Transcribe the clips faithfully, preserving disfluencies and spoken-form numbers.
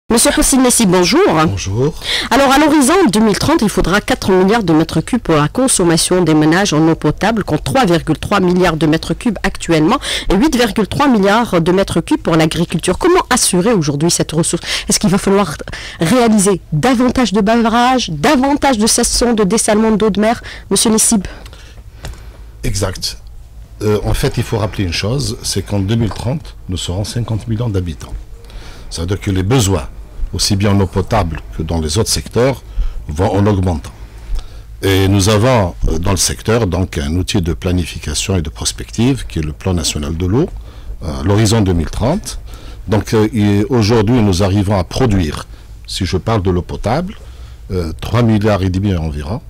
Monsieur Houssine Nessi, bonjour. Bonjour. Alors, à l'horizon deux mille trente, il faudra quatre milliards de mètres cubes pour la consommation des ménages en eau potable, contre trois virgule trois milliards de mètres cubes actuellement et huit virgule trois milliards de mètres cubes pour l'agriculture. Comment assurer aujourd'hui cette ressource? Est-ce qu'il va falloir réaliser davantage de barrages, davantage de stations de dessalement d'eau de mer? Monsieur Nessib. Exact. Euh, en fait, il faut rappeler une chose, c'est qu'en deux mille trente, nous serons cinquante millions d'habitants. Ça veut dire que les besoins, aussi bien en eau potable que dans les autres secteurs, vont en augmentant. Et nous avons dans le secteur donc un outil de planification et de prospective qui est le plan national de l'eau, à l'horizon deux mille trente. Donc euh, aujourd'hui, nous arrivons à produire, si je parle de l'eau potable, euh, trois milliards et demi environ.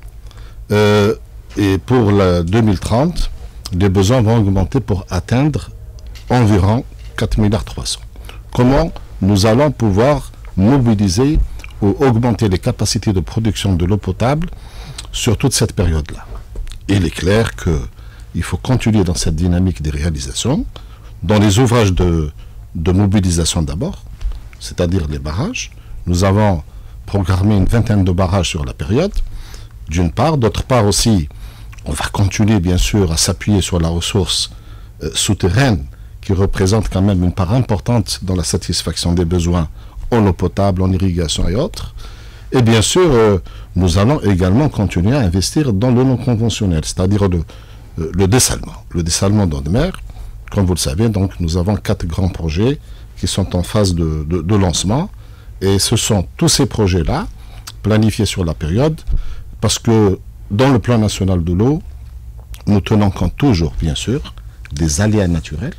Euh, et pour la deux mille trente, les besoins vont augmenter pour atteindre environ quatre milliards trois cents. Comment nous allons pouvoir mobiliser ou augmenter les capacités de production de l'eau potable sur toute cette période-là? Il est clair qu'il faut continuer dans cette dynamique des réalisations, dans les ouvrages de, de mobilisation d'abord, c'est-à-dire les barrages. Nous avons programmé une vingtaine de barrages sur la période, d'une part. D'autre part aussi, on va continuer bien sûr à s'appuyer sur la ressource euh, souterraine qui représente quand même une part importante dans la satisfaction des besoins en eau potable, en irrigation et autres. Et bien sûr, euh, nous allons également continuer à investir dans le non conventionnel, c'est-à-dire le, euh, le dessalement. Le dessalement d'eau de mer, comme vous le savez, donc nous avons quatre grands projets qui sont en phase de, de, de lancement. Et ce sont tous ces projets-là, planifiés sur la période, parce que dans le plan national de l'eau, nous tenons compte toujours, bien sûr, des aléas naturels.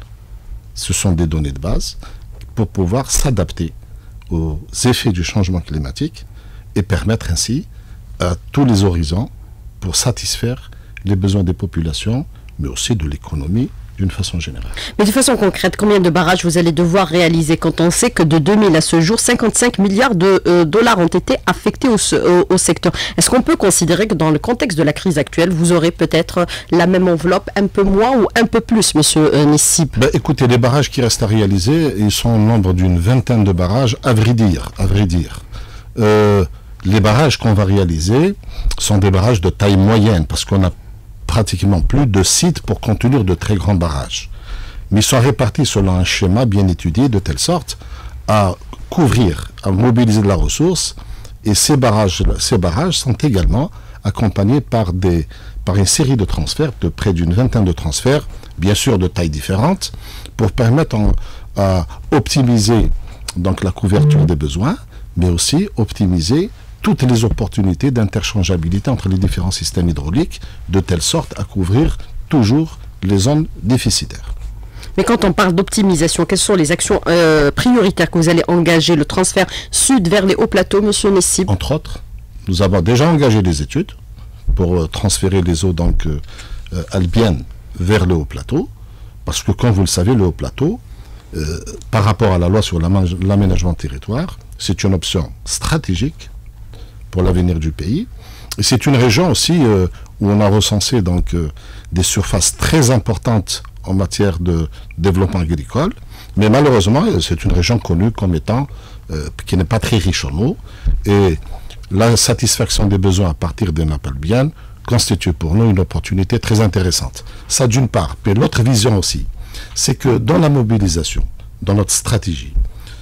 Ce sont des données de base pour pouvoir s'adapter aux effets du changement climatique et permettre ainsi à tous les horizons pour satisfaire les besoins des populations, mais aussi de l'économie d'une façon générale. Mais de façon concrète, combien de barrages vous allez devoir réaliser quand on sait que de deux mille à ce jour, cinquante-cinq milliards de euh, dollars ont été affectés au, au, au secteur? Est-ce qu'on peut considérer que dans le contexte de la crise actuelle, vous aurez peut-être la même enveloppe, un peu moins ou un peu plus, monsieur euh, Nessib? Ben, écoutez, les barrages qui restent à réaliser, ils sont au nombre d'une vingtaine de barrages, à vrai dire. À vrai dire. Euh, les barrages qu'on va réaliser sont des barrages de taille moyenne, parce qu'on a pratiquement plus de sites pour contenir de très grands barrages. Mais ils sont répartis selon un schéma bien étudié de telle sorte à couvrir, à mobiliser de la ressource. Et ces barrages, ces barrages sont également accompagnés par, des, par une série de transferts, de près d'une vingtaine de transferts, bien sûr de tailles différentes, pour permettre en, à optimiser donc, la couverture des besoins, mais aussi optimiser toutes les opportunités d'interchangeabilité entre les différents systèmes hydrauliques, de telle sorte à couvrir toujours les zones déficitaires. Mais quand on parle d'optimisation, quelles sont les actions euh, prioritaires que vous allez engager? Le transfert sud vers les hauts plateaux, monsieur Nessib? Entre autres, nous avons déjà engagé des études pour euh, transférer les eaux donc, euh, euh, albiennes vers le haut plateau, parce que, comme vous le savez, le haut plateau, euh, par rapport à la loi sur l'aménagement territoire, c'est une option stratégique pour l'avenir du pays. Et c'est une région aussi euh, où on a recensé donc, euh, des surfaces très importantes en matière de développement agricole, mais malheureusement, c'est une région connue comme étant, euh, qui n'est pas très riche en eau, et la satisfaction des besoins à partir des nappes albiennes constitue pour nous une opportunité très intéressante. Ça d'une part, puis l'autre vision aussi, c'est que dans la mobilisation, dans notre stratégie,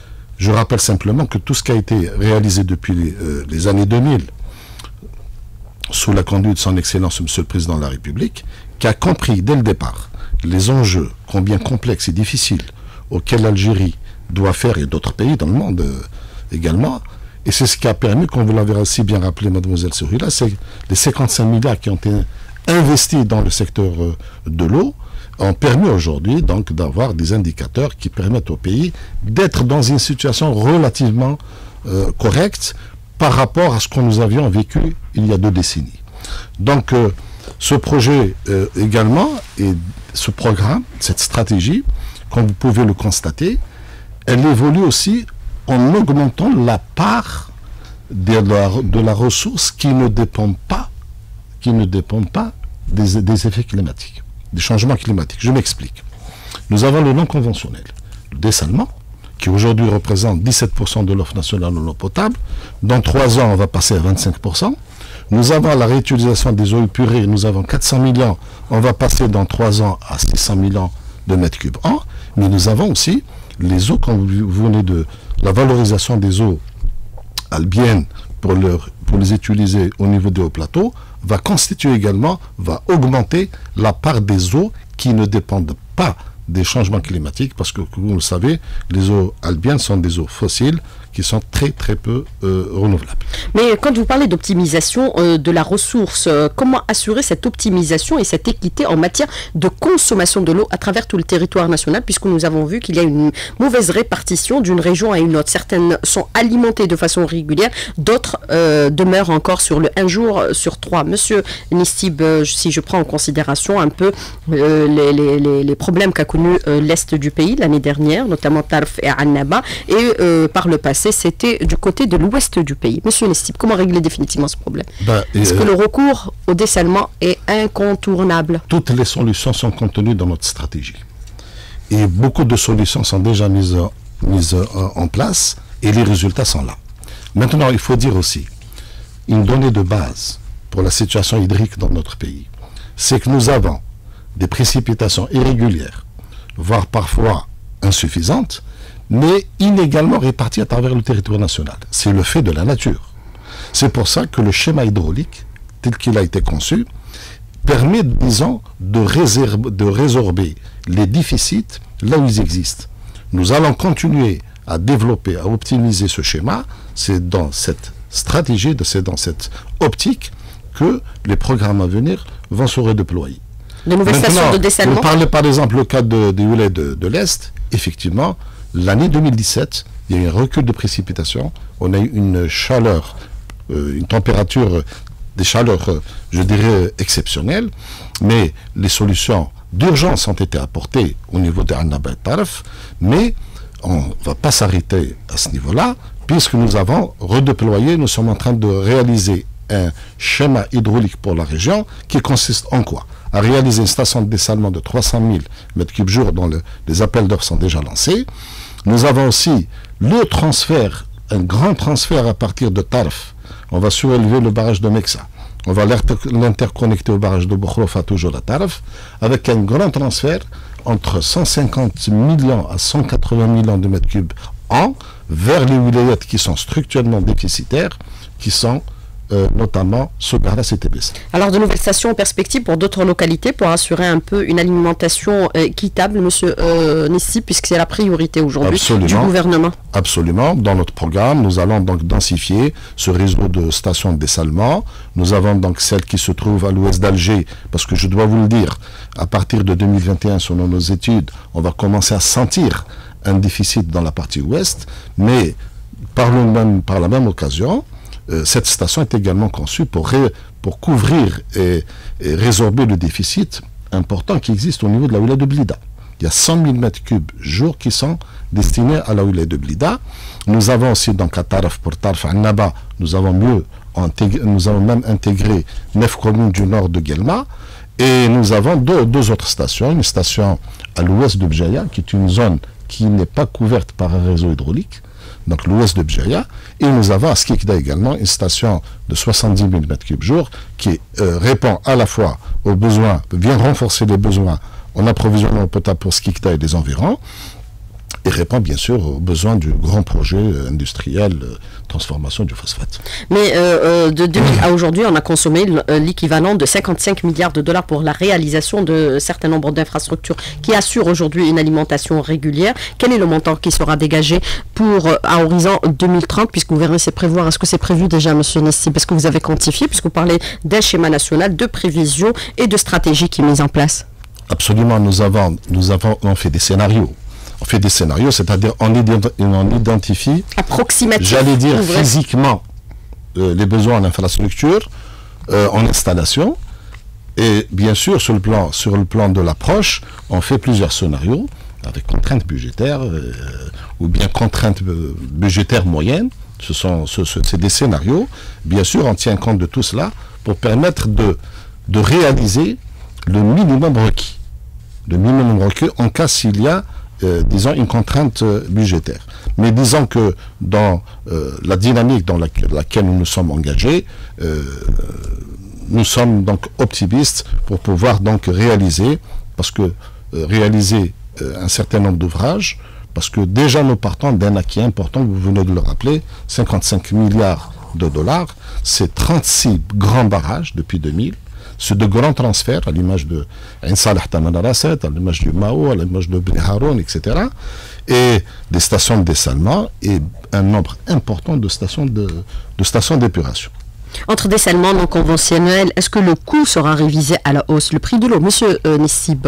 je rappelle simplement que tout ce qui a été réalisé depuis les, euh, les années deux mille, sous la conduite de son Excellence, Monsieur le Président de la République, qui a compris dès le départ les enjeux combien complexes et difficiles auxquels l'Algérie doit faire, et d'autres pays dans le monde euh, également. Et c'est ce qui a permis, comme vous l'avez aussi bien rappelé, mademoiselle Sourila, c'est les cinquante-cinq milliards qui ont été investis dans le secteur euh, de l'eau, ont permis aujourd'hui donc d'avoir des indicateurs qui permettent au pays d'être dans une situation relativement euh, correcte par rapport à ce que nous avions vécu il y a deux décennies. Donc euh, ce projet euh, également, et ce programme, cette stratégie, comme vous pouvez le constater, elle évolue aussi en augmentant la part de la, de la ressource qui ne dépend pas, qui ne dépend pas des, des effets climatiques, des changements climatiques. Je m'explique. Nous avons le non conventionnel, le dessalement, qui aujourd'hui représente dix-sept pour cent de l'offre nationale en eau potable. Dans trois ans, on va passer à vingt-cinq pour cent. Nous avons la réutilisation des eaux épurées, nous avons quatre cents millions, on va passer dans trois ans à six cents millions de mètres cubes an. Mais nous avons aussi les eaux, comme vous venez de la valorisation des eaux albiennes pour, leur, pour les utiliser au niveau des hauts plateaux, va constituer également, va augmenter la part des eaux qui ne dépendent pas des changements climatiques, parce que, vous le savez, les eaux albiennes sont des eaux fossiles qui sont très très peu euh, renouvelables. Mais quand vous parlez d'optimisation euh, de la ressource, euh, comment assurer cette optimisation et cette équité en matière de consommation de l'eau à travers tout le territoire national, puisque nous avons vu qu'il y a une mauvaise répartition d'une région à une autre. Certaines sont alimentées de façon régulière, d'autres euh, demeurent encore sur le un jour sur trois. Monsieur Nistib, euh, si je prends en considération un peu euh, les, les, les, les problèmes qu'a connu euh, l'Est du pays l'année dernière, notamment Tarf et Annaba, et euh, par le passé, c'était du côté de l'ouest du pays. Monsieur Nistib, comment régler définitivement ce problème? ben, Est-ce euh, que le recours au dessalement est incontournable? Toutes les solutions sont contenues dans notre stratégie. Et beaucoup de solutions sont déjà mises, mises en place et les résultats sont là. Maintenant, il faut dire aussi, une donnée de base pour la situation hydrique dans notre pays, c'est que nous avons des précipitations irrégulières, voire parfois insuffisantes, mais inégalement répartis à travers le territoire national. C'est le fait de la nature. C'est pour ça que le schéma hydraulique, tel qu'il a été conçu, permet, disons, de, réserver, de résorber les déficits là où ils existent. Nous allons continuer à développer, à optimiser ce schéma. C'est dans cette stratégie, c'est dans cette optique que les programmes à venir vont se redéployer. De nouvelles Maintenant, stations de dessalement. Vous parlez par exemple le cas de, des Oulets de, de l'Est. Effectivement, l'année deux mille dix-sept, il y a eu un recul de précipitations. On a eu une chaleur, euh, une température, des chaleurs, euh, je dirais, exceptionnelles. Mais les solutions d'urgence ont été apportées au niveau de Annaba et Tarf. Mais on ne va pas s'arrêter à ce niveau-là, puisque nous avons redéployé, nous sommes en train de réaliser un schéma hydraulique pour la région qui consiste en quoi? À réaliser une station de dessalement de trois cent mille mètres cubes jour dont le, les appels d'offres sont déjà lancés. Nous avons aussi le transfert, un grand transfert à partir de Tarf. On va surélever le barrage de Mexa. On va l'interconnecter au barrage de Bokhrofa, toujours à Tarf, avec un grand transfert entre cent cinquante millions à cent quatre-vingts millions de mètres cubes an vers les wilayats qui sont structurellement déficitaires, qui sont Euh, notamment Sogara et T B C. Alors de nouvelles stations en perspective pour d'autres localités pour assurer un peu une alimentation euh, équitable, monsieur euh, Nissi, puisque c'est la priorité aujourd'hui du gouvernement. Absolument. Dans notre programme, nous allons donc densifier ce réseau de stations de dessalement. Nous avons donc celle qui se trouve à l'ouest d'Alger, parce que je dois vous le dire, à partir de deux mille vingt et un, selon nos études, on va commencer à sentir un déficit dans la partie ouest, mais par, le même, par la même occasion, cette station est également conçue pour, ré, pour couvrir et, et résorber le déficit important qui existe au niveau de la wilaya de Blida. Il y a cent mille mètres cubes jour qui sont destinés à la wilaya de Blida. Nous avons aussi donc à Tarf, pour Tarf Annaba, nous avons mieux intégré, nous avons même intégré neuf communes du nord de Guelma. Et nous avons deux, deux autres stations, une station à l'ouest de Bjaya, qui est une zone qui n'est pas couverte par un réseau hydraulique, donc l'ouest de Bjaya, et nous avons à Skikda également une station de soixante-dix mille mètres cubes jour qui euh, répond à la fois aux besoins, vient renforcer les besoins en approvisionnement potable pour Skikda et les environs, et répond bien sûr aux besoins du grand projet industriel euh, transformation du phosphate. Mais euh, de deux mille à aujourd'hui, on a consommé l'équivalent de cinquante-cinq milliards de dollars pour la réalisation de certains nombres d'infrastructures qui assurent aujourd'hui une alimentation régulière. Quel est le montant qui sera dégagé pour à horizon deux mille trente, puisque vous verrez, c'est prévoir, est-ce que c'est prévu déjà, monsieur Nissi, parce que vous avez quantifié, puisque vous parlez d'un schéma national de prévision et de stratégie qui est mise en place? Absolument, nous avons, nous avons on fait des scénarios. On fait des scénarios, c'est-à-dire on, on identifie, j'allais dire vrai. physiquement, euh, les besoins en infrastructure, euh, en installation, et bien sûr sur le plan, sur le plan de l'approche, on fait plusieurs scénarios avec contraintes budgétaires euh, ou bien contraintes euh, budgétaires moyennes. Ce sont, ce, ce, c'est des scénarios. Bien sûr, on tient compte de tout cela pour permettre de, de réaliser le minimum requis. Le minimum requis en cas s'il y a euh, disons, une contrainte euh, budgétaire. Mais disons que dans euh, la dynamique dans laquelle, laquelle nous nous sommes engagés, euh, nous sommes donc optimistes pour pouvoir donc réaliser, parce que euh, réaliser euh, un certain nombre d'ouvrages, parce que déjà nous partons d'un acquis important, vous venez de le rappeler, cinquante-cinq milliards de dollars, c'est trente-six grands barrages depuis deux mille, c'est de grands transferts à l'image de Ain Salah Taman Rasset, à l'image du Mao, à l'image de Bni Haroun, et cetera. Et des stations de dessalement et un nombre important de stations de, de stations d'épuration. Entre dessalement non conventionnel, est-ce que le coût sera révisé à la hausse, le prix de l'eau, Monsieur euh, Nessib?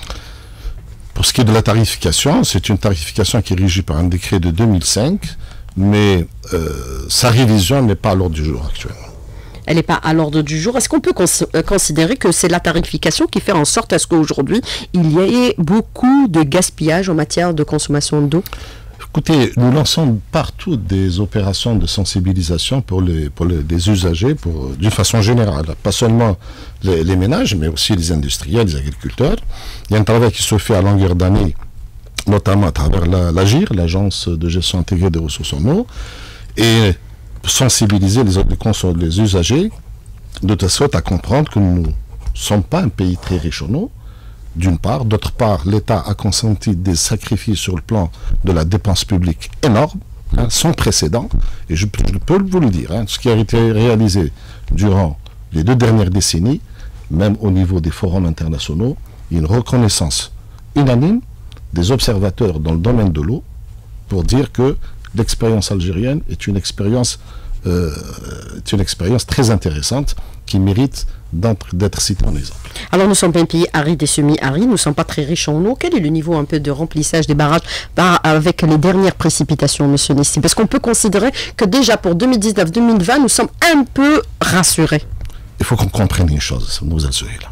Pour ce qui est de la tarification, c'est une tarification qui est régie par un décret de deux mille cinq, mais euh, sa révision n'est pas à l'ordre du jour actuellement. Elle n'est pas à l'ordre du jour. Est-ce qu'on peut cons considérer que c'est la tarification qui fait en sorte à ce qu'aujourd'hui, il y ait beaucoup de gaspillage en matière de consommation d'eau? Écoutez, nous lançons partout des opérations de sensibilisation pour les, pour les, les usagers, pour, d'une façon générale, pas seulement les, les ménages, mais aussi les industriels, les agriculteurs. Il y a un travail qui se fait à longueur d'année, notamment à travers l'AGIR, l'Agence de gestion intégrée des ressources en eau, et sensibiliser les, les, les usagers de telle sorte à comprendre que nous ne sommes pas un pays très riche en eau, d'une part. D'autre part, l'État a consenti des sacrifices sur le plan de la dépense publique énormes, hein, sans précédent. Et je, je peux vous le dire, hein, ce qui a été réalisé durant les deux dernières décennies, même au niveau des forums internationaux, une reconnaissance unanime des observateurs dans le domaine de l'eau pour dire que l'expérience algérienne est une expérience, euh, est une expérience très intéressante qui mérite d'être cité en exemple. Alors nous sommes un pays aride et semi-aride, nous ne sommes pas très riches en eau. Quel est le niveau un peu de remplissage des barrages bah, avec les dernières précipitations, monsieur Nessib? Parce qu'on peut considérer que déjà pour deux mille dix-neuf deux mille vingt, nous sommes un peu rassurés. Il faut qu'on comprenne une chose, nous là.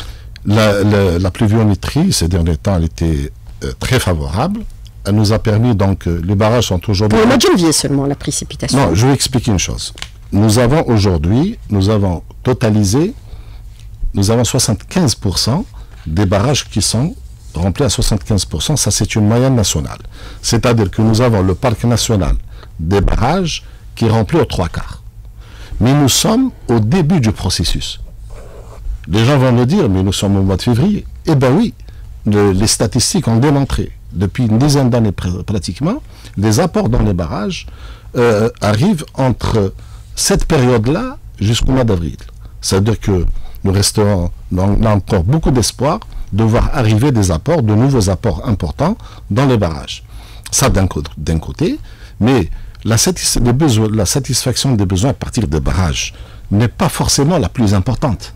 La, la, la pluviométrie, ces derniers temps, elle était euh, très favorable. Elle nous a permis donc, euh, les barrages sont aujourd'hui... Pour le mois de janvier seulement, la précipitation. Non, je vais expliquer une chose. Nous avons aujourd'hui, nous avons totalisé, nous avons soixante-quinze pour cent des barrages qui sont remplis à soixante-quinze pour cent, ça c'est une moyenne nationale. C'est-à-dire que nous avons le parc national des barrages qui est rempli aux trois quarts. Mais nous sommes au début du processus. Les gens vont nous dire, mais nous sommes au mois de février. Eh bien oui, le, les statistiques ont démontré, depuis une dizaine d'années pr pratiquement, les apports dans les barrages euh, arrivent entre cette période-là jusqu'au mois d'avril. C'est-à-dire que nous resterons, on a encore beaucoup d'espoir de voir arriver des apports, de nouveaux apports importants dans les barrages. Ça d'un d'un côté, mais la, satis les besoins, la satisfaction des besoins à partir des barrages n'est pas forcément la plus importante.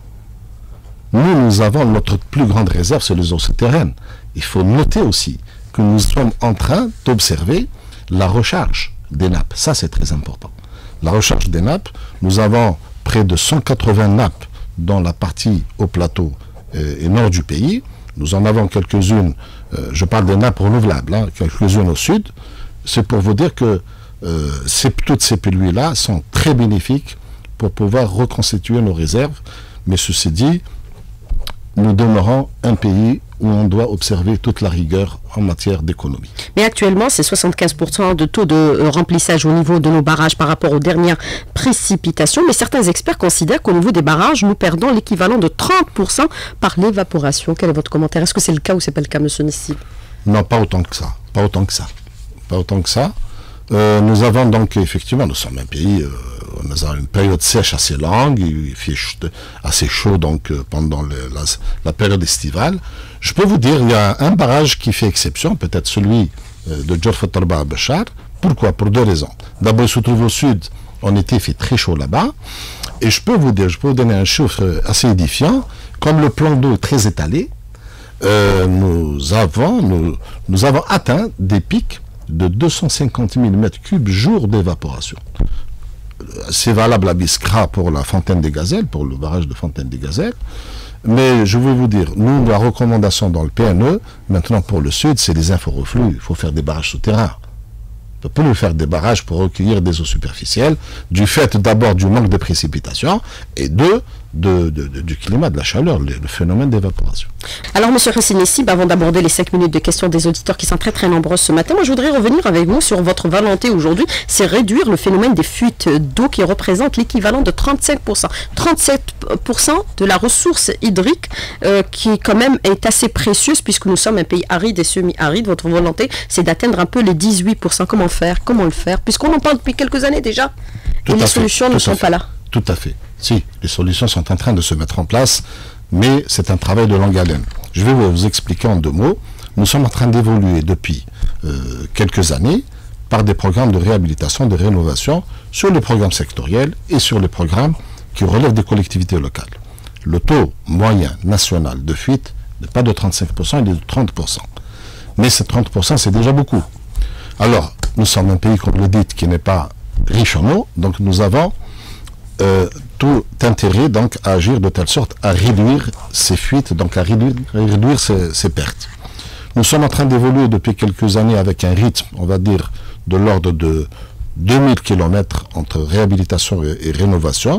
Nous, nous avons notre plus grande réserve, c'est les eaux souterraines. Il faut noter aussi que nous sommes en train d'observer la recharge des nappes. Ça, c'est très important. La recharge des nappes, nous avons près de cent quatre-vingts nappes dans la partie au plateau euh, et nord du pays. Nous en avons quelques-unes, euh, je parle des nappes renouvelables, hein, quelques-unes au sud. C'est pour vous dire que euh, ces, toutes ces pluies-là sont très bénéfiques pour pouvoir reconstituer nos réserves. Mais ceci dit, nous demeurons un pays où on doit observer toute la rigueur en matière d'économie. Mais actuellement, c'est soixante-quinze pour cent de taux de remplissage au niveau de nos barrages par rapport aux dernières précipitations. Mais certains experts considèrent qu'au niveau des barrages, nous perdons l'équivalent de trente pour cent par l'évaporation. Quel est votre commentaire? Est-ce que c'est le cas ou c'est pas le cas, monsieur Nessib? Non, pas autant que ça. Pas autant que ça. Pas autant que ça. Euh, nous avons donc, effectivement, nous sommes un pays... Euh, nous avons une période sèche assez longue, il fait assez chaud donc euh, pendant le, la, la période estivale. Je peux vous dire, il y a un barrage qui fait exception, peut-être celui euh, de Djorf Tarba à Béchar. Pourquoi? Pour deux raisons. D'abord, il se trouve au sud, en été, il fait très chaud là-bas. Et je peux vous dire, je peux vous donner un chiffre assez édifiant. Comme le plan d'eau est très étalé, euh, nous, avons, nous, nous avons atteint des pics de deux cent cinquante mille mètres cubes jour d'évaporation. C'est valable à Biskra pour la fontaine des Gazelles, pour le barrage de fontaine des Gazelles. Mais je vais vous dire, nous, la recommandation dans le P N E, maintenant pour le sud, c'est les inforeflux. Il faut faire des barrages souterrains. On ne peut plus faire des barrages pour recueillir des eaux superficielles, du fait d'abord du manque de précipitations, et deux, de, de, de, du climat, de la chaleur, le, le phénomène d'évaporation. Alors, M. Hussein Nessib, avant d'aborder les cinq minutes de questions des auditeurs qui sont très très nombreuses ce matin, moi je voudrais revenir avec vous sur votre volonté aujourd'hui, c'est réduire le phénomène des fuites d'eau qui représente l'équivalent de trente-cinq pour cent. trente-sept pour cent de la ressource hydrique euh, qui quand même est assez précieuse puisque nous sommes un pays aride et semi-aride. Votre volonté, c'est d'atteindre un peu les dix-huit pour cent. Comment faire? Comment le faire? Puisqu'on en parle depuis quelques années déjà. Tout et les fait, solutions ne sont pas là. Tout à fait. Si, les solutions sont en train de se mettre en place, mais c'est un travail de longue haleine. Je vais vous expliquer en deux mots. Nous sommes en train d'évoluer depuis euh, quelques années par des programmes de réhabilitation, de rénovation sur les programmes sectoriels et sur les programmes qui relèvent des collectivités locales. Le taux moyen national de fuite n'est pas de trente-cinq pour cent, il est de trente pour cent. Mais ces trente pour cent, c'est déjà beaucoup. Alors, nous sommes un pays, comme vous le dites, qui n'est pas riche en eau, donc nous avons euh, tout intérêt donc, à agir de telle sorte à réduire ces fuites, donc à réduire, à réduire ces, ces pertes. Nous sommes en train d'évoluer depuis quelques années avec un rythme, on va dire, de l'ordre de deux mille kilomètres entre réhabilitation et, et rénovation.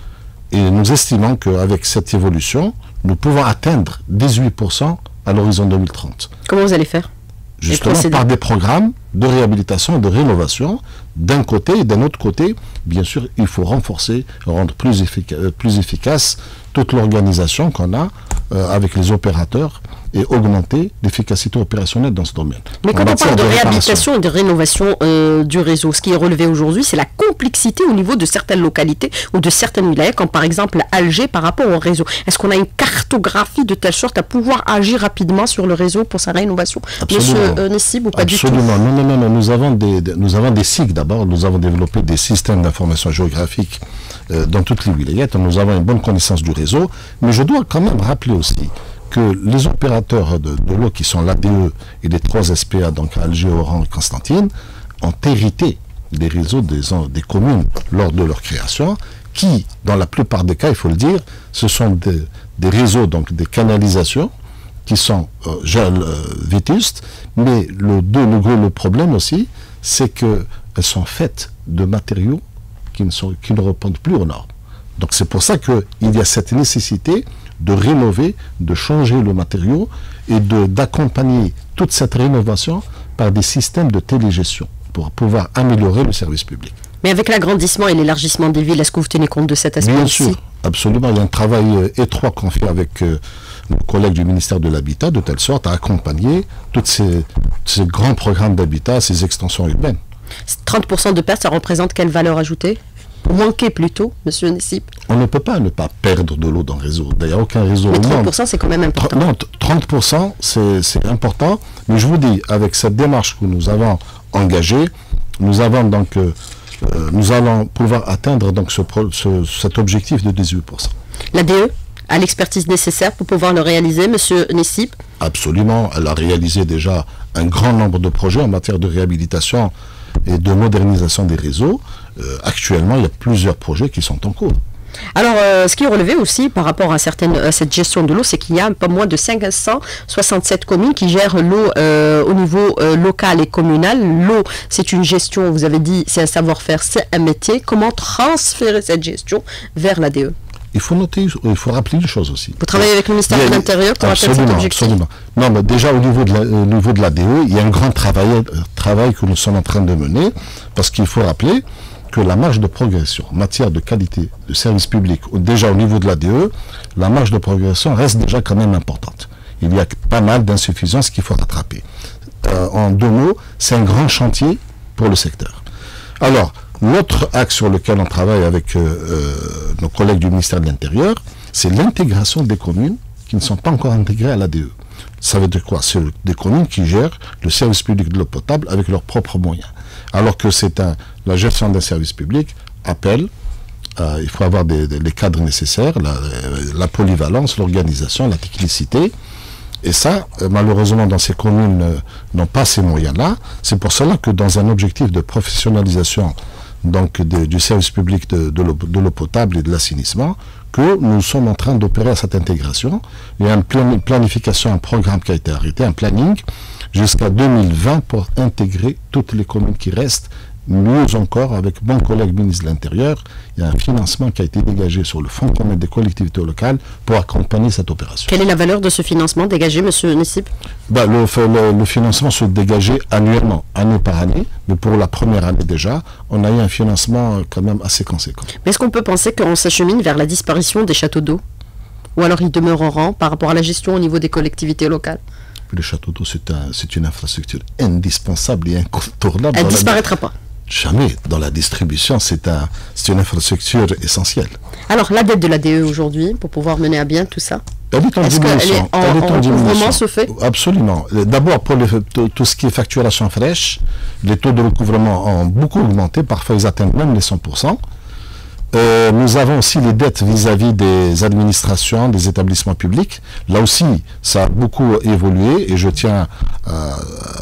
Et nous estimons qu'avec cette évolution, nous pouvons atteindre dix-huit pour cent à l'horizon deux mille trente. Comment vous allez faire? Justement par des programmes de réhabilitation et de rénovation d'un côté, et d'un autre côté, bien sûr, il faut renforcer, rendre plus, effica plus efficace toute l'organisation qu'on a euh, avec les opérateurs et augmenter l'efficacité opérationnelle dans ce domaine. Mais quand on parle de, de réhabilitation et de rénovation euh, du réseau, ce qui est relevé aujourd'hui, c'est la complexité au niveau de certaines localités ou de certaines wilayas, comme par exemple Alger par rapport au réseau. Est-ce qu'on a une cartographie de telle sorte à pouvoir agir rapidement sur le réseau pour sa rénovation? Monsieur euh, Nessib, ou pas Absolument. du tout? Non, non, non, non. Nous avons des, des, nous avons des S I G d'abord. Nous avons développé des systèmes d'information géographique euh, dans toutes les wilayas. Nous avons une bonne connaissance du réseau. Mais je dois quand même rappeler aussi que les opérateurs de, de l'eau qui sont l'A D E et les trois S P A, donc Alger, Oran et Constantine, ont hérité des réseaux des, des communes lors de leur création, qui, dans la plupart des cas, il faut le dire, ce sont des, des réseaux, donc des canalisations, qui sont euh, euh, vétustes, mais le, de, le, le problème aussi, c'est qu'elles sont faites de matériaux qui ne, sont, qui ne répondent plus aux normes. Donc c'est pour ça qu'il y a cette nécessité de rénover, de changer le matériau et d'accompagner toute cette rénovation par des systèmes de télégestion pour pouvoir améliorer le service public. Mais avec l'agrandissement et l'élargissement des villes, est-ce que vous tenez compte de cet aspect? Bien aussi? sûr, absolument. Il y a un travail euh, étroit qu'on fait avec euh, nos collègues du ministère de l'Habitat, de telle sorte à accompagner tous ces, ces grands programmes d'habitat, ces extensions urbaines. trente pour cent de pertes, ça représente quelle valeur ajoutée? Manquer plutôt, monsieur Nessib? On ne peut pas ne pas perdre de l'eau dans le réseau. D'ailleurs, aucun réseau. Mais trente pour cent, c'est quand même important. Non, trente pour cent, c'est important. Mais je vous dis, avec cette démarche que nous avons engagée, nous avons donc, euh, nous allons pouvoir atteindre donc ce, ce, cet objectif de dix-huit pour cent. L'A D E a l'expertise nécessaire pour pouvoir le réaliser, monsieur Nessib? Absolument. Elle a réalisé déjà un grand nombre de projets en matière de réhabilitation et de modernisation des réseaux. Euh, actuellement, il y a plusieurs projets qui sont en cours. Alors, euh, ce qui est relevé aussi par rapport à, certaines, à cette gestion de l'eau, c'est qu'il y a pas moins de cinq cent soixante-sept communes qui gèrent l'eau euh, au niveau euh, local et communal. L'eau, c'est une gestion, vous avez dit, c'est un savoir-faire, c'est un métier. Comment transférer cette gestion vers l'A D E? Il faut noter, il faut rappeler une chose aussi. Vous travaillez avec le ministère de l'Intérieur pour atteindre cet objectif? Absolument. Non, mais déjà au niveau de la, au niveau de l'A D E, il y a un grand travail, euh, travail que nous sommes en train de mener, parce qu'il faut rappeler que la marge de progression en matière de qualité de service public, déjà au niveau de l'A D E, la marge de progression reste déjà quand même importante. Il y a pas mal d'insuffisances qu'il faut rattraper. Euh, en deux mots, c'est un grand chantier pour le secteur. Alors, l'autre axe sur lequel on travaille avec euh, euh, nos collègues du ministère de l'Intérieur, c'est l'intégration des communes qui ne sont pas encore intégrées à l'A D E. Ça veut dire quoi? C'est des communes qui gèrent le service public de l'eau potable avec leurs propres moyens. Alors que c'est un, la gestion d'un service public appelle, euh, il faut avoir des, des, les cadres nécessaires, la, la polyvalence, l'organisation, la technicité. Et ça, euh, malheureusement, dans ces communes euh, n'ont pas ces moyens-là. C'est pour cela que dans un objectif de professionnalisation donc, de, du service public de, de l'eau potable et de l'assainissement, que nous sommes en train d'opérer cette intégration. Il y a une plan, planification, un programme qui a été arrêté, un planning, jusqu'à deux mille vingt pour intégrer toutes les communes qui restent mieux encore, avec mon collègue ministre de l'Intérieur, il y a un financement qui a été dégagé sur le Fonds commun des collectivités locales pour accompagner cette opération. Quelle est la valeur de ce financement dégagé, monsieur Nessib? Ben, le, le, le financement se dégageait annuellement, année par année, mais pour la première année déjà, on a eu un financement quand même assez conséquent. Mais est-ce qu'on peut penser qu'on s'achemine vers la disparition des châteaux d'eau? Ou alors ils demeureront par rapport à la gestion au niveau des collectivités locales? Le château d'eau, c'est un, une infrastructure indispensable et incontournable. Elle ne disparaîtra pas? Jamais. Dans la distribution, c'est un, une infrastructure essentielle. Alors, la dette de l'A D E aujourd'hui, pour pouvoir mener à bien tout ça, elle est en est-ce diminution. Elle est en, elle est en, en diminution. se fait? Absolument. D'abord, pour les, tout, tout ce qui est facturation fraîche, les taux de recouvrement ont beaucoup augmenté. Parfois, ils atteignent même les cent pour cent. Euh, nous avons aussi les dettes vis-à-vis des administrations, des établissements publics. Là aussi, ça a beaucoup évolué et je tiens à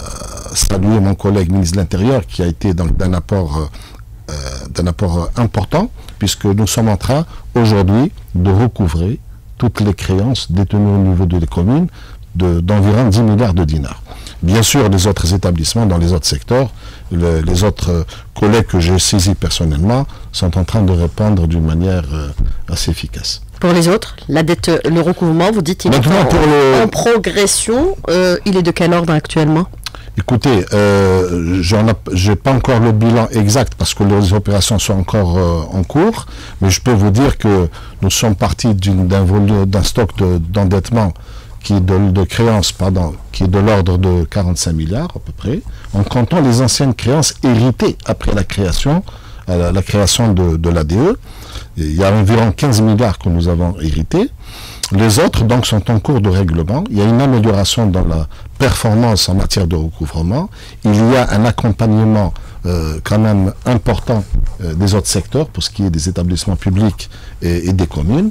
saluer mon collègue ministre de l'Intérieur qui a été d'un apport, euh, d'un apport important, puisque nous sommes en train aujourd'hui de recouvrer toutes les créances détenues au niveau des communes d'environ dix milliards de dinars. Bien sûr, les autres établissements dans les autres secteurs, le, les autres collègues que j'ai saisis personnellement sont en train de répondre d'une manière euh, assez efficace. Pour les autres, la dette, le recouvrement, vous dites, il est en, pour le... en progression. Euh, il est de quel ordre actuellement? Écoutez, euh, je n'ai pas encore le bilan exact parce que les opérations sont encore euh, en cours, mais je peux vous dire que nous sommes partis d'un d'un stock d'endettement qui est de, de créances, pardon, qui est de l'ordre de quarante-cinq milliards à peu près, en comptant les anciennes créances héritées après la création, euh, la création de, de l'A D E. Il y a environ quinze milliards que nous avons hérités. Les autres, donc, sont en cours de règlement. Il y a une amélioration dans la performance en matière de recouvrement. Il y a un accompagnement euh, quand même important euh, des autres secteurs pour ce qui est des établissements publics et, et des communes.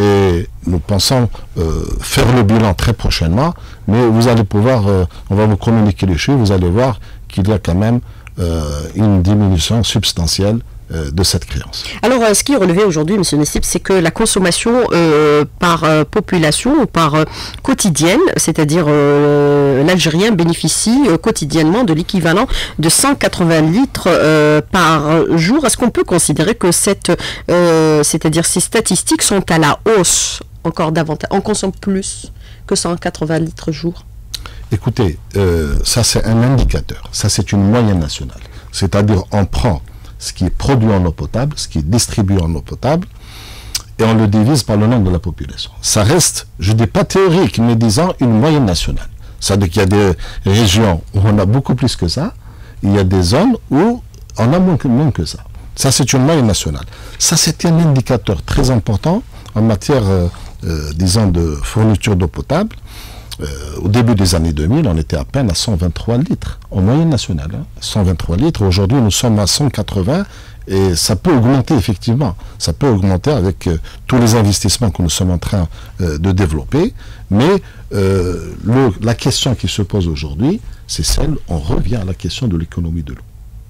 Et nous pensons euh, faire le bilan très prochainement, mais vous allez pouvoir, euh, on va vous communiquer les chiffres, vous allez voir qu'il y a quand même euh, une diminution substantielle euh, de cette créance. Alors, euh, ce qui est relevé aujourd'hui, M. Nessib, c'est que la consommation euh, par euh, population ou par euh, quotidienne, c'est-à-dire euh, l'Algérien bénéficie euh, quotidiennement de l'équivalent de cent quatre-vingts litres euh, par jour. Est-ce qu'on peut considérer que cette, euh, c'est-à-dire ces statistiques sont à la hausse encore davantage? On consomme plus que cent quatre-vingts litres jour? Écoutez, euh, ça c'est un indicateur, ça c'est une moyenne nationale. C'est-à-dire on prend ce qui est produit en eau potable, ce qui est distribué en eau potable, et on le divise par le nombre de la population. Ça reste, je ne dis pas théorique, mais disons une moyenne nationale. C'est-à-dire qu'il y a des régions où on a beaucoup plus que ça, il y a des zones où on a moins que, moins que ça. Ça c'est une moyenne nationale. Ça c'est un indicateur très important en matière, euh, euh, disons, de fourniture d'eau potable. Euh, au début des années deux mille, on était à peine à cent vingt-trois litres, en moyenne nationale. Hein, cent vingt-trois litres, aujourd'hui nous sommes à cent quatre-vingts, et ça peut augmenter effectivement. Ça peut augmenter avec euh, tous les investissements que nous sommes en train euh, de développer, mais euh, le, la question qui se pose aujourd'hui, c'est celle, on revient à la question de l'économie de l'eau.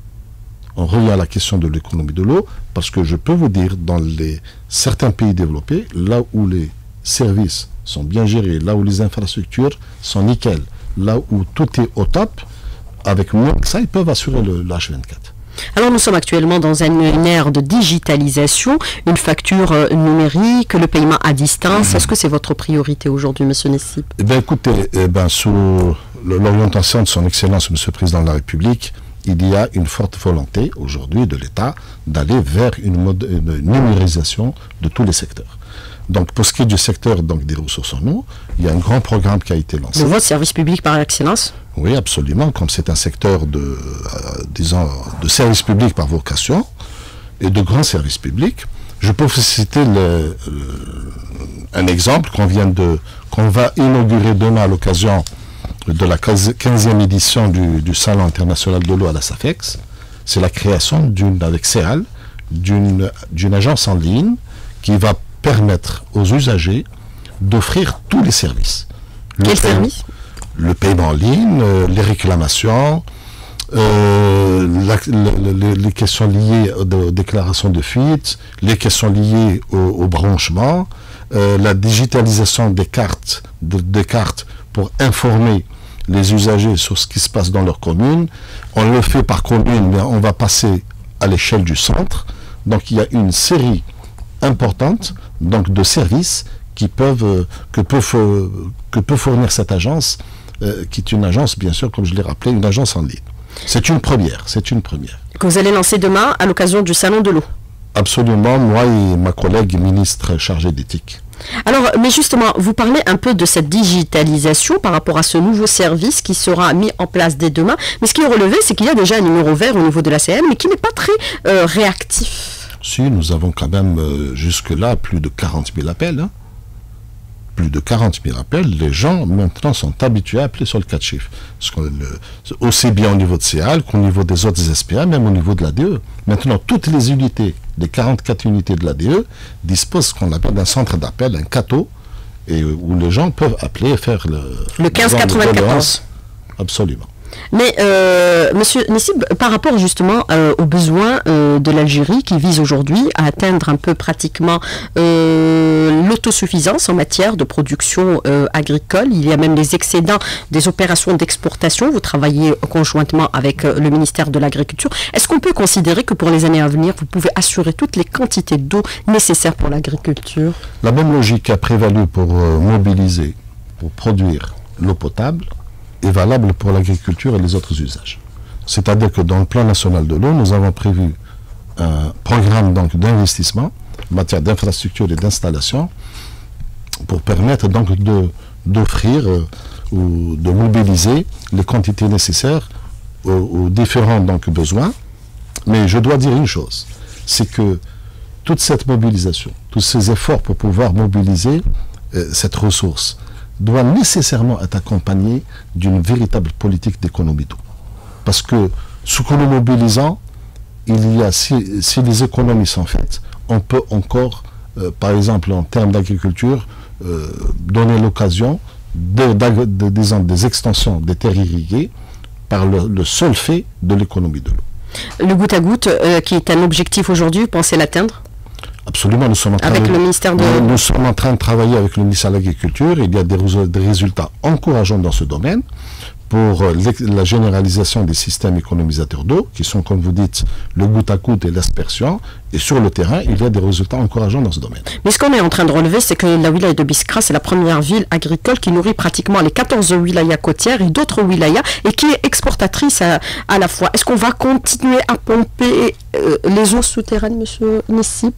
On revient à la question de l'économie de l'eau, parce que je peux vous dire, dans les, certains pays développés, là où les services sont bien gérés, là où les infrastructures sont nickel, là où tout est au top, avec moins que ça, ils peuvent assurer le H vingt-quatre. Alors nous sommes actuellement dans une, une ère de digitalisation, une facture euh, numérique, le paiement à distance. Mmh. Est-ce que c'est votre priorité aujourd'hui, M. Nessib? Eh bien écoutez, eh ben, sous l'orientation de son Excellence, M. le Président de la République, il y a une forte volonté aujourd'hui de l'État d'aller vers une, mode, une numérisation de tous les secteurs. Donc, pour ce qui est du secteur donc, des ressources en eau, il y a un grand programme qui a été lancé. De votre service public par excellence? Oui, absolument. Comme c'est un secteur de, euh, disons, de service public par vocation et de grands services publics, je peux vous citer le, le, un exemple qu'on vient de, qu'on va inaugurer demain à l'occasion de la quinzième édition du, du Salon international de l'eau à la SAFEX. C'est la création d'une, avec C E A L, d'une d'une agence en ligne qui va permettre aux usagers d'offrir tous les services. Quels services? Le paiement en ligne, euh, les réclamations, euh, la, le, le, les questions liées aux, aux déclarations de fuite, les questions liées au, au branchement, euh, la digitalisation des cartes, de, des cartes pour informer les usagers sur ce qui se passe dans leur commune. On le fait par commune, mais on va passer à l'échelle du centre. Donc il y a une série importante donc, de services qui peuvent, euh, que, peut, euh, que peut fournir cette agence, euh, qui est une agence, bien sûr, comme je l'ai rappelé, une agence en ligne. C'est une première, c'est une première. Que vous allez lancer demain à l'occasion du Salon de l'eau. Absolument, moi et ma collègue ministre chargée d'éthique. Alors, mais justement, vous parlez un peu de cette digitalisation par rapport à ce nouveau service qui sera mis en place dès demain. Mais ce qui est relevé, c'est qu'il y a déjà un numéro vert au niveau de l'A C M, mais qui n'est pas très euh, réactif. Si, nous avons quand même euh, jusque-là plus de quarante mille appels. Hein. Plus de quarante mille appels. Les gens, maintenant, sont habitués à appeler sur le quatre chiffres. Parce que le, aussi bien au niveau de C A L qu'au niveau des autres S P A, même au niveau de l'A D E. Maintenant, toutes les unités, les quarante-quatre unités de l'A D E, disposent de ce qu'on appelle un centre d'appel, un C A T O, et où les gens peuvent appeler et faire le... Le quinze quatre-vingt-quatorze. Absolument. Mais, euh, Monsieur Nissib, par rapport justement euh, aux besoins euh, de l'Algérie qui vise aujourd'hui à atteindre un peu pratiquement euh, l'autosuffisance en matière de production euh, agricole, il y a même les excédents des opérations d'exportation, vous travaillez conjointement avec euh, le ministère de l'Agriculture. Est-ce qu'on peut considérer que pour les années à venir, vous pouvez assurer toutes les quantités d'eau nécessaires pour l'agriculture? La même logique a prévalu pour euh, mobiliser, pour produire l'eau potable, est valable pour l'agriculture et les autres usages. C'est-à-dire que dans le plan national de l'eau, nous avons prévu un programme donc d'investissement en matière d'infrastructure et d'installation pour permettre donc de, d'offrir euh, ou de mobiliser les quantités nécessaires aux, aux différents donc, besoins. Mais je dois dire une chose, c'est que toute cette mobilisation, tous ces efforts pour pouvoir mobiliser euh, cette ressource doit nécessairement être accompagné d'une véritable politique d'économie d'eau. Parce que ce que nous mobilisons, il y a, si, si les économies sont faites, on peut encore, euh, par exemple en termes d'agriculture, euh, donner l'occasion de, de, de, de, des extensions des terres irriguées par le, le seul fait de l'économie de l'eau. Le goutte à goutte, euh, qui est un objectif aujourd'hui, vous pensez l'atteindre ? Absolument, nous sommes, en train avec de, le ministère de... nous, nous sommes en train de travailler avec le ministère de l'Agriculture. Il y a des, des résultats encourageants dans ce domaine pour euh, la généralisation des systèmes économisateurs d'eau, qui sont, comme vous dites, le goutte à goutte et l'aspersion. Et sur le terrain, il y a des résultats encourageants dans ce domaine. Mais ce qu'on est en train de relever, c'est que la wilaya de Biskra, c'est la première ville agricole qui nourrit pratiquement les quatorze wilayas côtières et d'autres wilayas, et qui est exportatrice à, à la fois. Est-ce qu'on va continuer à pomper euh, les eaux souterraines, monsieur Nissib,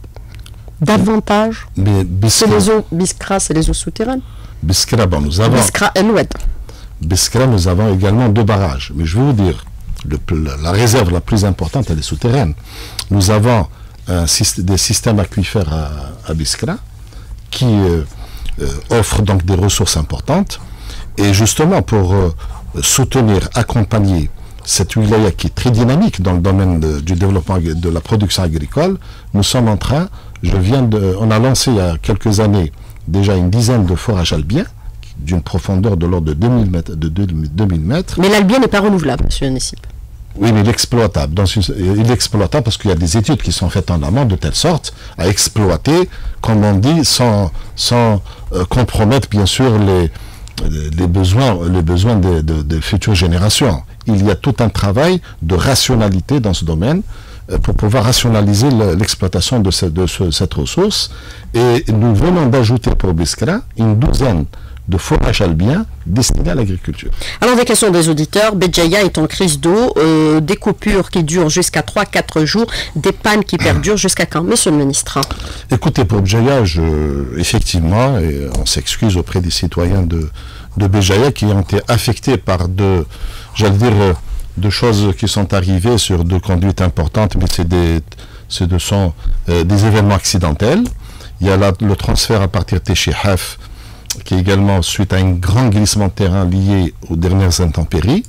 davantage? Mais Biskra, c'est les eaux, Biskra, c'est les eaux souterraines. Biskra, bon, nous avons... Biskra et l'Oued. Biskra, nous avons également deux barrages. Mais je veux vous dire, le, la réserve la plus importante, elle est souterraine. Nous avons un, des systèmes aquifères à, à Biskra qui euh, euh, offrent donc des ressources importantes. Et justement, pour euh, soutenir, accompagner cette wilaya qui est très dynamique dans le domaine de, du développement de la production agricole, nous sommes en train, je viens de, on a lancé il y a quelques années déjà une dizaine de forages albiens d'une profondeur de l'ordre de deux mille mètres, de deux mille mètres. Mais l'albien n'est pas renouvelable, monsieur Nissib. Oui, mais il est exploitable. Dans une, il est exploitable parce qu'il y a des études qui sont faites en amont de telle sorte à exploiter, comme on dit, sans, sans euh, compromettre bien sûr les, les besoins, les besoins des de, de futures générations. Il y a tout un travail de rationalité dans ce domaine euh, pour pouvoir rationaliser l'exploitation de, ce, de ce, cette ressource. Et nous venons d'ajouter pour Biskra une douzaine de forages albiens destinés à l'agriculture. Alors, des questions des auditeurs. Béjaïa est en crise d'eau, euh, des coupures qui durent jusqu'à trois à quatre jours, des pannes qui perdurent jusqu'à quand, monsieur le ministre? Écoutez, pour Béjaïa, effectivement, et on s'excuse auprès des citoyens de, de Béjaïa qui ont été affectés par deux, j'allais dire, deux choses qui sont arrivées sur deux conduites importantes, mais c'est des, ce sont euh, des événements accidentels. Il y a là, le transfert à partir de Téchihaf, qui est également suite à un grand glissement de terrain lié aux dernières intempéries.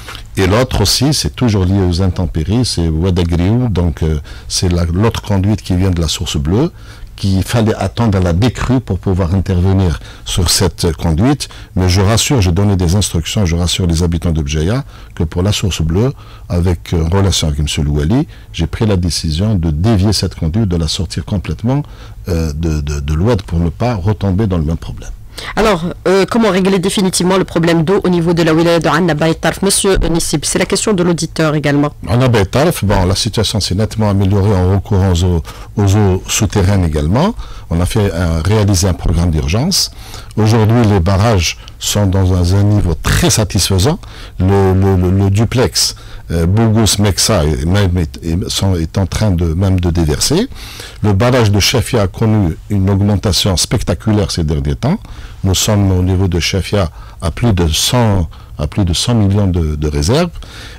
Et l'autre aussi, c'est toujours lié aux intempéries, c'est Ouadagriou, donc euh, c'est l'autre conduite qui vient de la source bleue, qu'il fallait attendre à la décrue pour pouvoir intervenir sur cette conduite. Mais je rassure, j'ai donné des instructions, je rassure les habitants de Béjaïa que pour la source bleue, avec euh, relation avec M. Louali, j'ai pris la décision de dévier cette conduite, de la sortir complètement euh, de, de, de l'Oued pour ne pas retomber dans le même problème. Alors, euh, comment régler définitivement le problème d'eau au niveau de la wilaya de Annaba et Tarf? Monsieur Nissib, c'est la question de l'auditeur également. Annaba et Tarf, bon, la situation s'est nettement améliorée en recourant aux eaux, aux eaux souterraines également. On a fait un, réalisé un programme d'urgence. Aujourd'hui, les barrages sont dans un, un niveau très satisfaisant. Le, le, le, le duplex euh, Bougous Meksa est, est, est, sont, est en train de même de déverser. Le barrage de Chefia a connu une augmentation spectaculaire ces derniers temps. Nous sommes au niveau de Chefia à plus de cent, à plus de cent millions de, de réserves.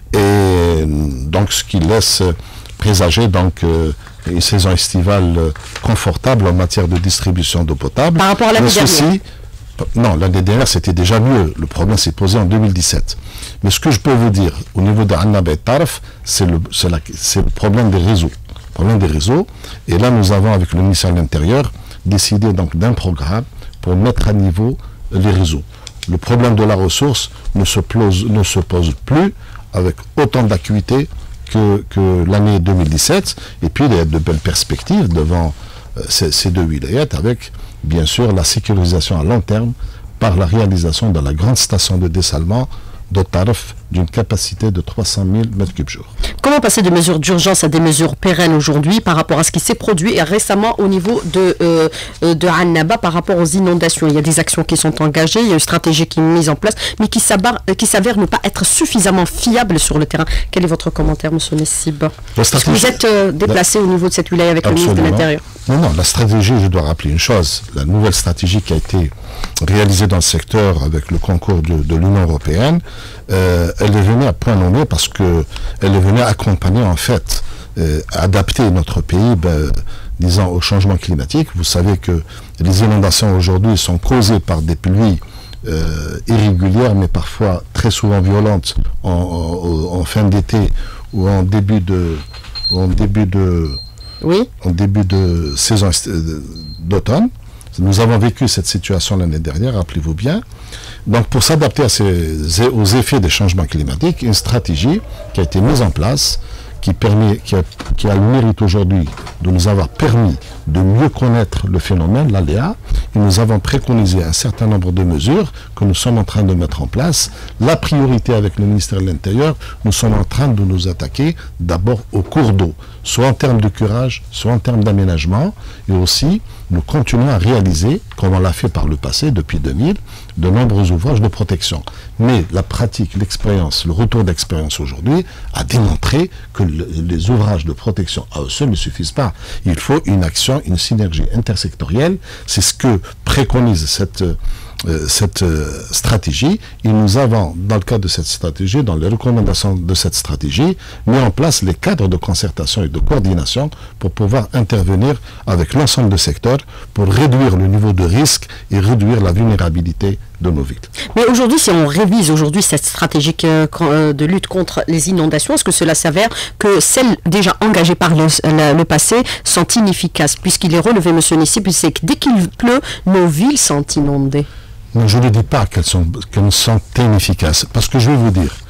Et donc, ce qui laisse présager donc, euh, une saison estivale euh, confortable en matière de distribution d'eau potable. Par rapport à l'année dernière. Non, l'année dernière, c'était déjà mieux. Le problème s'est posé en deux mille dix-sept. Mais ce que je peux vous dire, au niveau de Annaba et Tarf, c'est le, le problème des réseaux. Le problème des réseaux. Et là, nous avons, avec le ministère de l'Intérieur, décidé donc d'un programme pour mettre à niveau les réseaux. Le problème de la ressource ne se pose, ne se pose plus avec autant d'acuité que, que l'année deux mille dix-sept. Et puis, il y a de belles perspectives devant euh, ces, ces deux wilayats avec, bien sûr, la sécurisation à long terme par la réalisation de la grande station de dessalement de Tarf d'une capacité de trois cent mille mètres cubes jour. Comment passer de mesures d'urgence à des mesures pérennes aujourd'hui par rapport à ce qui s'est produit récemment au niveau de, euh, de Annaba par rapport aux inondations? Il y a des actions qui sont engagées, il y a une stratégie qui est mise en place, mais qui s'avère ne pas être suffisamment fiable sur le terrain. Quel est votre commentaire, M. Nissib? Est-ce que vous êtes euh, déplacé la... au niveau de cette wilaya avec Absolument. Le ministre de l'Intérieur? Non, non, la stratégie, je dois rappeler une chose, la nouvelle stratégie qui a été réalisée dans le secteur avec le concours de, de l'Union européenne, euh, elle est venue à point nommé parce que elle est venue accompagner en fait, euh, adapter notre pays, ben, disons, au changement climatique. Vous savez que les inondations aujourd'hui sont causées par des pluies euh, irrégulières, mais parfois très souvent violentes en, en, en fin d'été ou en début de, ou en début de Oui. en début de saison d'automne. Nous avons vécu cette situation l'année dernière, rappelez-vous bien. Donc, pour s'adapter à ces, aux effets des changements climatiques, une stratégie qui a été mise en place, qui, permet, qui, a, qui a le mérite aujourd'hui de nous avoir permis de mieux connaître le phénomène, l'aléa, et nous avons préconisé un certain nombre de mesures que nous sommes en train de mettre en place. La priorité avec le ministère de l'Intérieur, nous sommes en train de nous attaquer d'abord aux cours d'eau, soit en termes de curage, soit en termes d'aménagement, et aussi nous continuons à réaliser, comme on l'a fait par le passé, depuis deux mille, de nombreux ouvrages de protection. Mais la pratique, l'expérience, le retour d'expérience aujourd'hui a démontré que le, les ouvrages de protection à eux seuls ne suffisent pas. Il faut une action, une synergie intersectorielle. C'est ce que préconise cette, euh, cette euh, stratégie. Et nous avons, dans le cadre de cette stratégie, dans les recommandations de cette stratégie, mis en place les cadres de concertation et de coordination pour pouvoir intervenir avec l'ensemble des secteurs pour réduire le niveau de risque et réduire la vulnérabilité de nos villes. Mais aujourd'hui, si on révise aujourd'hui cette stratégie euh, de lutte contre les inondations, est-ce que cela s'avère que celles déjà engagées par le, le, le passé sont inefficaces? Puisqu'il est relevé, M. Nissib, c'est que dès qu'il pleut, nos villes sont inondées. Non, je ne dis pas qu'elles sont, qu'elles sont inefficaces, parce que je vais vous dire,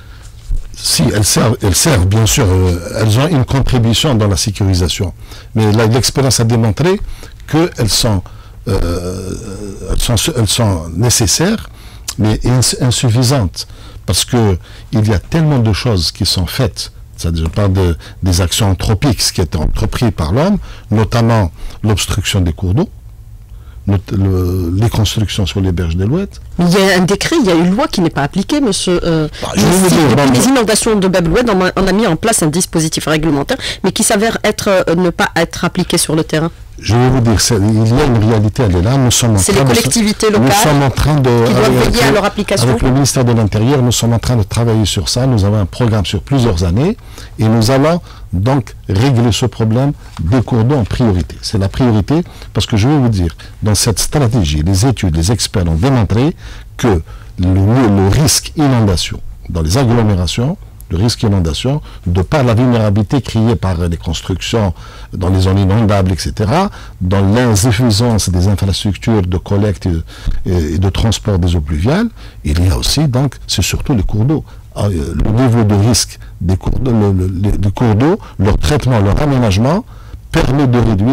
si elles servent, elles servent bien sûr, euh, elles ont une contribution dans la sécurisation. Mais l'expérience a démontré qu'elles sont, euh, elles sont, elles sont nécessaires, mais ins insuffisantes. Parce qu'il y a tellement de choses qui sont faites. C'est-à-dire, je parle de, des actions anthropiques qui étaient entreprises par l'homme, notamment l'obstruction des cours d'eau, Le, les constructions sur les berges de l'Oued. Il y a un décret, il y a une loi qui n'est pas appliquée, monsieur. Euh, bah, je si, dire, depuis les inondations de Bab el-Oued, on, on a mis en place un dispositif réglementaire, mais qui s'avère être euh, ne pas être appliqué sur le terrain. Je vais vous dire, il y a une réalité, elle est là. Nous sommes en C'est train les collectivités de, locales nous sommes en train de, qui doivent veiller à leur application. Avec le ministère de l'Intérieur, nous sommes en train de travailler sur ça. Nous avons un programme sur plusieurs années et nous allons donc régler ce problème des cours d'eau en priorité. C'est la priorité parce que je vais vous dire, dans cette stratégie, les études, les experts ont démontré que le, le risque inondation dans les agglomérations, le risque d'inondation, de par la vulnérabilité créée par les constructions dans les zones inondables, et cetera, dans l'insuffisance des infrastructures de collecte et, et de transport des eaux pluviales, il y a aussi, donc, c'est surtout les cours d'eau. Le niveau de risque des cours d'eau, le, le, le cours d'eau, leur traitement, leur aménagement, permet de réduire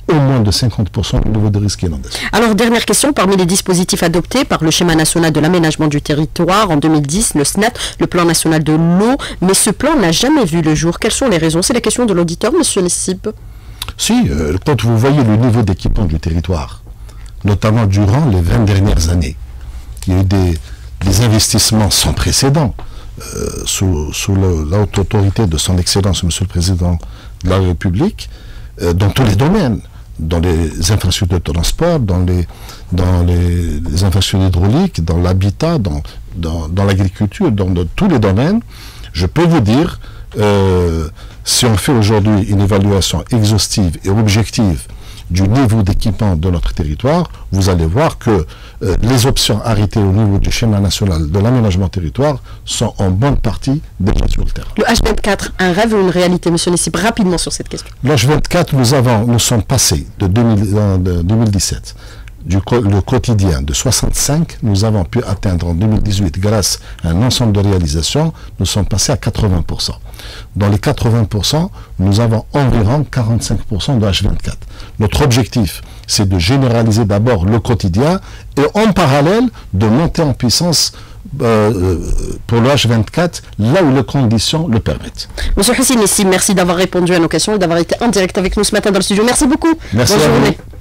au moins de cinquante pour cent du niveau de risque inondation. Alors, dernière question, parmi les dispositifs adoptés par le schéma national de l'aménagement du territoire en deux mille dix, le S N A T, le plan national de l'eau, mais ce plan n'a jamais vu le jour. Quelles sont les raisons? C'est la question de l'auditeur, monsieur Nessib. Si, euh, quand vous voyez le niveau d'équipement du territoire, notamment durant les vingt dernières années, il y a eu des, des investissements sans précédent euh, sous, sous le, la haute autorité de son Excellence, monsieur le Président de la République, euh, dans tous les domaines, dans les infrastructures de transport, dans les, dans les, les infrastructures hydrauliques, dans l'habitat, dans, dans, dans l'agriculture, dans de, tous les domaines. Je peux vous dire, euh, si on fait aujourd'hui une évaluation exhaustive et objective du niveau d'équipement de notre territoire, vous allez voir que euh, les options arrêtées au niveau du schéma national de l'aménagement territoire sont en bonne partie déjà sur le terrain. Le H vingt-quatre, un rêve ou une réalité, monsieur Nessib, rapidement sur cette question. Le H vingt-quatre, nous avons, nous sommes passés de, deux mille, de deux mille dix-sept, du le quotidien de soixante-cinq, nous avons pu atteindre en deux mille dix-huit, grâce à un ensemble de réalisations, nous sommes passés à quatre-vingts pour cent. Dans les quatre-vingts pour cent, nous avons environ quarante-cinq pour cent de H vingt-quatre. Notre objectif, c'est de généraliser d'abord le quotidien et en parallèle de monter en puissance euh, pour le H vingt-quatre, là où les conditions le permettent. Monsieur Hussein Nessib, merci d'avoir répondu à nos questions et d'avoir été en direct avec nous ce matin dans le studio. Merci beaucoup. Merci Bonne à journée. vous.